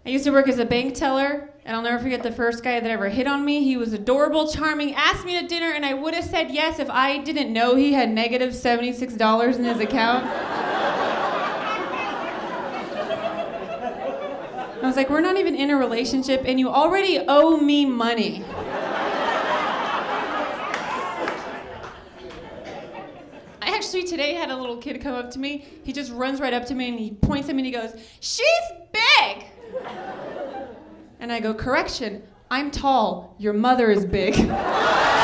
I used to work as a bank teller, and I'll never forget the first guy that ever hit on me. He was adorable, charming, asked me to dinner, and I would have said yes if I didn't know he had negative $76 in his account. I was like, we're not even in a relationship, and you already owe me money. I actually today had a little kid come up to me. He just runs right up to me, and he points at me, and he goes, "She's big!" And I go, "Correction, I'm tall. Your mother is big."